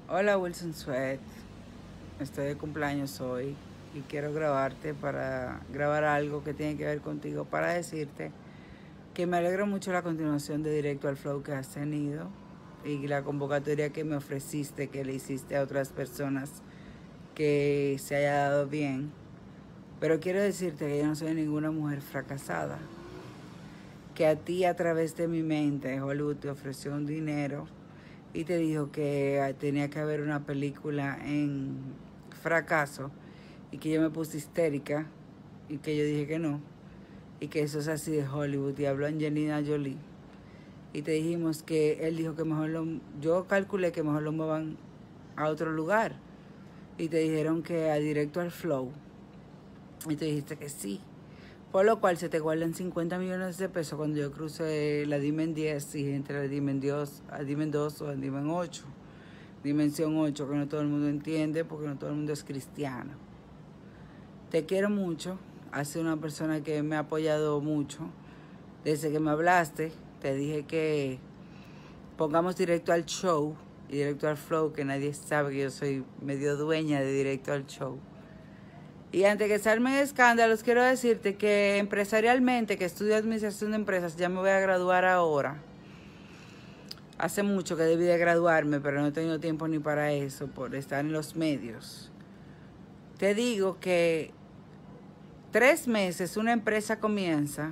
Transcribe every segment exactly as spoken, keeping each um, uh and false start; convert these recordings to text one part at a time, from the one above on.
Hola Wilson Sweat, estoy de cumpleaños hoy y quiero grabarte para grabar algo que tiene que ver contigo para decirte que me alegro mucho la continuación de Directo al Flow que has tenido y la convocatoria que me ofreciste, que le hiciste a otras personas que se haya dado bien. Pero quiero decirte que yo no soy ninguna mujer fracasada, que a ti a través de mi mente Hollywood te ofreció un dinero y te dijo que tenía que haber una película en fracaso y que yo me puse histérica y que yo dije que no y que eso es así de Hollywood y habló Angelina Jolie y te dijimos que él dijo que mejor lo, yo calculé que mejor lo muevan a otro lugar y te dijeron que a Directo al Flow y te dijiste que sí, por lo cual se te guardan cincuenta millones de pesos cuando yo cruce la Dimen diez y entre la Dimen dos, a Dimen dos o a Dimen ocho. Dimensión ocho, que no todo el mundo entiende porque no todo el mundo es cristiano. Te quiero mucho. Has sido una persona que me ha apoyado mucho. Desde que me hablaste, te dije que pongamos Directo al Show y Directo al Flow, que nadie sabe que yo soy medio dueña de Directo al Show. Y antes que salmen escándalos, quiero decirte que empresarialmente, que estudio administración de empresas, ya me voy a graduar ahora. Hace mucho que debí de graduarme, pero no he tenido tiempo ni para eso, por estar en los medios. Te digo que tres meses una empresa comienza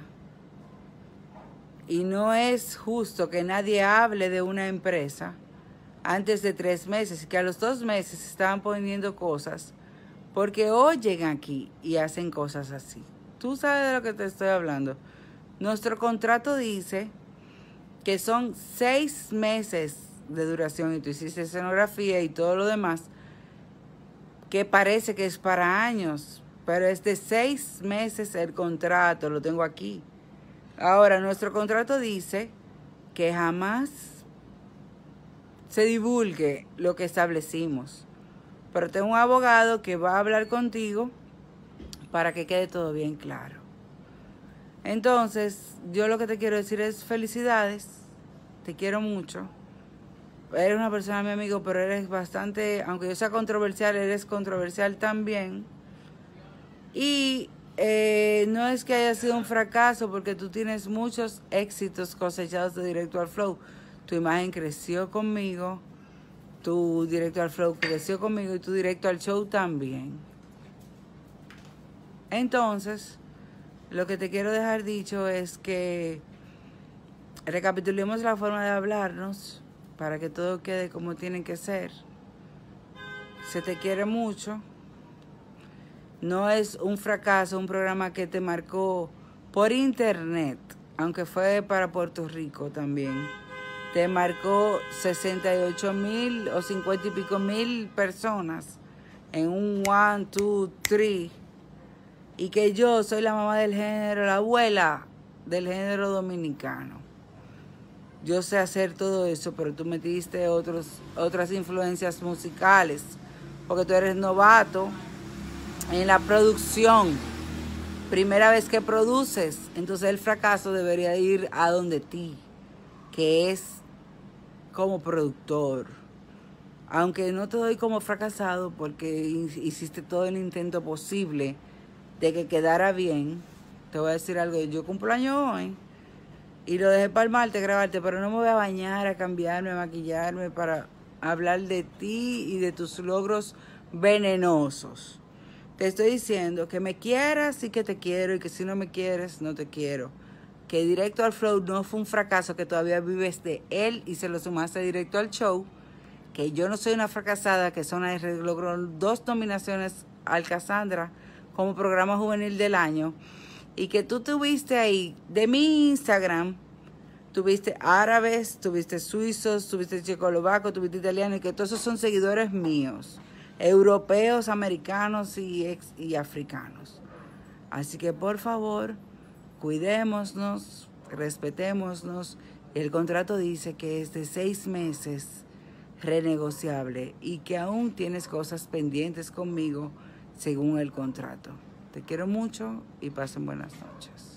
y no es justo que nadie hable de una empresa antes de tres meses y que a los dos meses estaban poniendo cosas porque oyen aquí y hacen cosas así. Tú sabes de lo que te estoy hablando. Nuestro contrato dice que son seis meses de duración y tú hiciste escenografía y todo lo demás, que parece que es para años, pero es de seis meses el contrato, lo tengo aquí. Ahora, nuestro contrato dice que jamás se divulgue lo que establecimos, pero tengo un abogado que va a hablar contigo para que quede todo bien claro. Entonces, yo lo que te quiero decir es felicidades, te quiero mucho. Eres una persona, mi amigo, pero eres bastante, aunque yo sea controversial, eres controversial también. Y eh, no es que haya sido un fracaso, porque tú tienes muchos éxitos cosechados de Directo al Flow. Tu imagen creció conmigo, tu Directo al Flow creció conmigo y tu Directo al Show también. Entonces, lo que te quiero dejar dicho es que recapitulemos la forma de hablarnos para que todo quede como tiene que ser. Se te quiere mucho. No es un fracaso, un programa que te marcó por internet, aunque fue para Puerto Rico también. Te marcó sesenta y ocho mil o cincuenta y pico mil personas en un one, two, three. Y que yo soy la mamá del género, la abuela del género dominicano. Yo sé hacer todo eso, pero tú metiste otros, otras influencias musicales, porque tú eres novato en la producción. Primera vez que produces, entonces el fracaso debería ir a donde ti, que es como productor. Aunque no te doy como fracasado, porque hiciste todo el intento posible de que quedara bien. Te voy a decir algo, yo cumplo año hoy y lo dejé para el martes grabarte, pero no me voy a bañar, a cambiarme, a maquillarme para hablar de ti y de tus logros venenosos. Te estoy diciendo que me quieras y que te quiero, y que si no me quieres, no te quiero. Que Directo al Flow no fue un fracaso, que todavía vives de él y se lo sumaste Directo al Show. Que yo no soy una fracasada, que Zona R logró dos nominaciones al Cassandra como programa juvenil del año. Y que tú tuviste ahí, de mi Instagram, tuviste árabes, tuviste suizos, tuviste checoslovacos, tuviste italianos, y que todos esos son seguidores míos, europeos, americanos y, ex, y africanos. Así que por favor, cuidémonos, respetémonos. El contrato dice que es de seis meses renegociable y que aún tienes cosas pendientes conmigo según el contrato. Te quiero mucho y pasen buenas noches.